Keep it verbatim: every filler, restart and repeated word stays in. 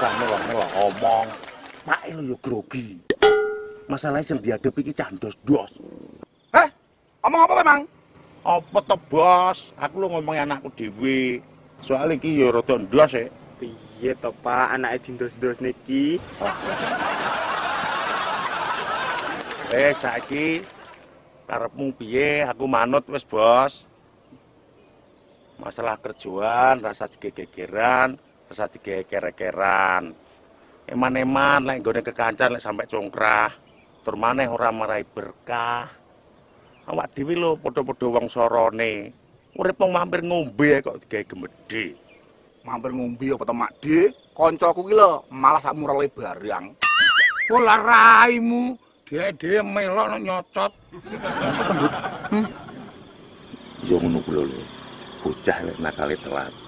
Rasane wong lho omong. Pak lho yo grogi. Masalahnya sing dihadapi iki candos-dos. Heh, omong apa memang? Apa to, Bos? Aku lho ngomong anakku dhewe. Soal iki yo rada ndos e. Piye to, Pak? Anake dindos-dos niki. Eh, saiki karepmu piye? Aku manut wis, Bos. Masalah kerjaan, rasa digegeran, rasa digeger-gegeran. Eman-eman lek nggone kekancan lek sampe congkrah. Tur maneh ora marai berkah. Awak dhewe lho padha-padha wong sorone. Urip mung mampir ngombe kok digawe gemedhe. Mampir ngombe apa to, Makde? Kancaku ki lho malah sak murale barang. Pola raimu, dhewe-dhewe melok nek nyocot. Hmm. Yo ngono kuwi lho. Bocah lek nakale telat.